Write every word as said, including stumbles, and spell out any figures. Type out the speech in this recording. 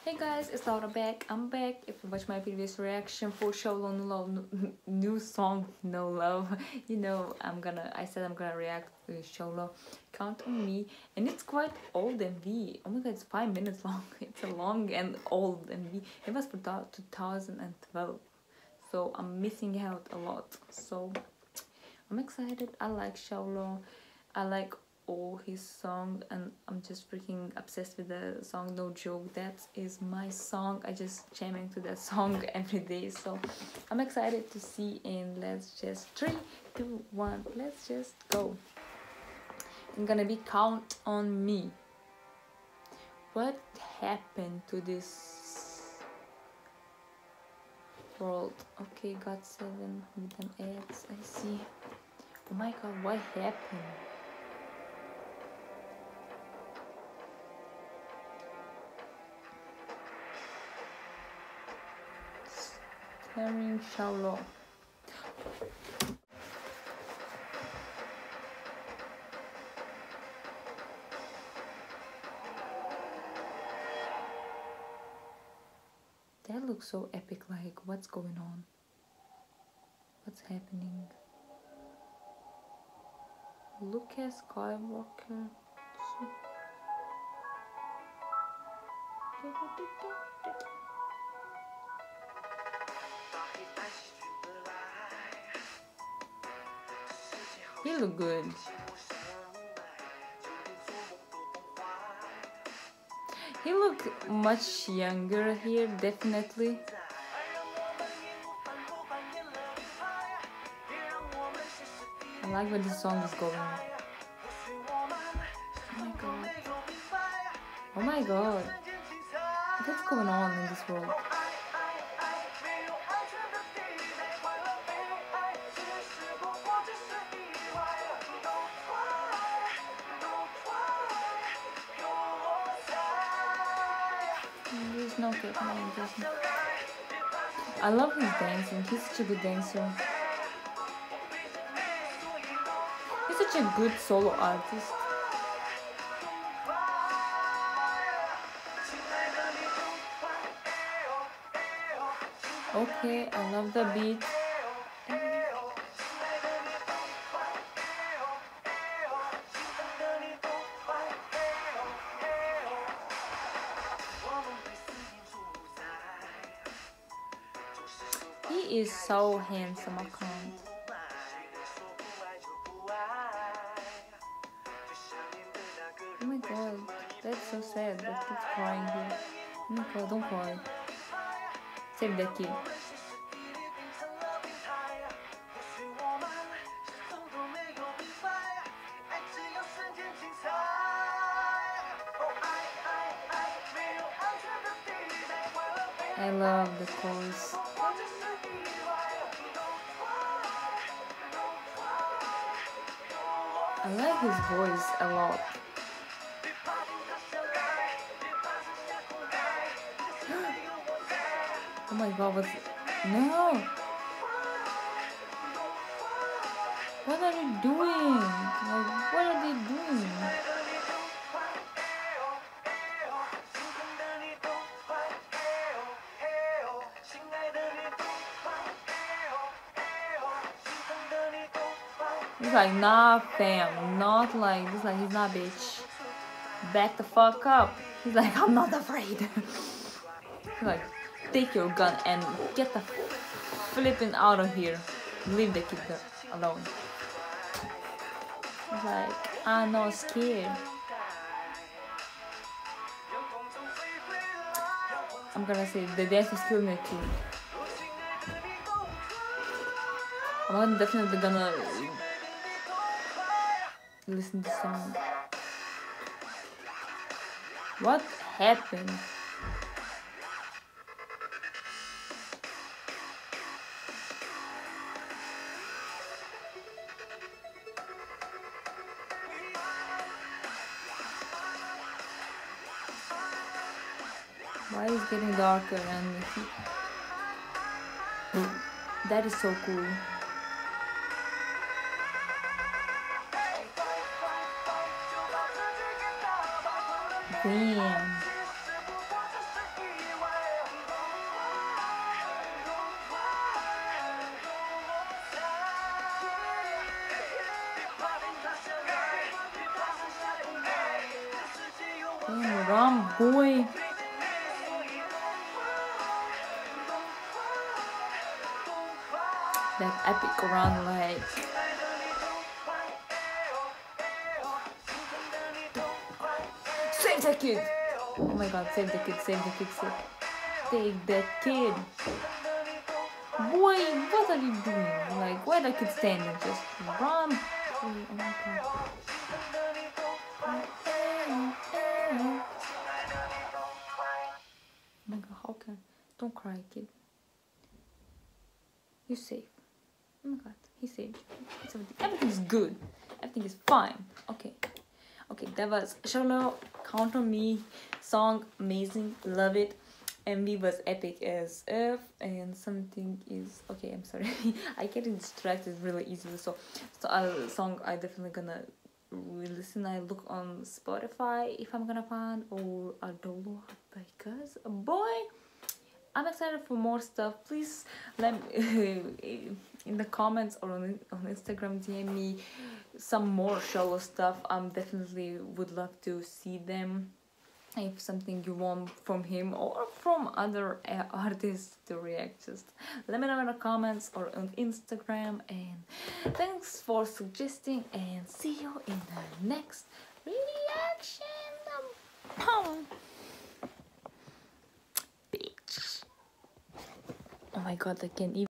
Hey guys, it's Laura back. I'm back. If you watch my previous reaction for Solo No Love, new song No Love, you know I'm gonna. I said I'm gonna react to Solo. Count on me, and it's quite old M V. Oh my god, it's five minutes long. It's a long and old M V. It was for two thousand twelve, so I'm missing out a lot. So I'm excited. I like Solo. I like all his songs, and I'm just freaking obsessed with the song No Joke. That is my song. I just jam into that song every day. So I'm excited to see, and let's just three, two, one, let's just go. I'm gonna be Count on Me. What happened to this world? Okay, got seven with an ads. I see. Oh my god, what happened? Starring Solo. That looks so epic. Like, what's going on? What's happening? Luke Skywalker. He look good. He look much younger here, definitely. I like where this song is going. Oh my god. Oh my god. What's going on in this world? There's no good. No, there's no. I love his dancing. He's such a good dancer. He's such a good solo artist. Okay, I love the beat. He is so handsome, I can't. Oh my god, that's so sad. That kid's crying here. Oh my god, don't cry. Save that kid. I love the chorus. I like his voice a lot. Oh my god, what's... No! What are they doing? Like, what are they doing? He's like, nah fam, not like this, like he's not bitch. Back the fuck up. He's like, I'm not afraid. He's like, take your gun and get the flipping out of here. Leave the kid alone. He's like, I'm not scared. I'm gonna say the dance is killing me too. I'm definitely gonna listen to the song. What happened? Why is it getting darker and that is so cool. Damn. boy. That epic run, like save the kid. Oh my god, save the kid, save the kid, save, save the kid. Boy, what are you doing? Like, why the kid standing? Just run. Oh my god. Oh my god, how can? Don't cry, kid. You're safe. Oh my god, he's safe. It's everything. Everything's good. Everything is fine. Okay. Okay, that was Solo, Count on Me song. Amazing. Love it. M V was epic as F, and something is okay. I'm sorry. I get distracted really easily. So, so a song I definitely gonna listen. I look on Spotify if I'm gonna find, or I don't know, because boy, I'm excited for more stuff. Please let me in the comments or on on Instagram D M me some more solo stuff. I'm definitely would love to see them. If something you want from him or from other uh, artists to react, just let me know in the comments or on Instagram. And thanks for suggesting, and see you in the next reaction. Um, bitch. Oh my god, I can't even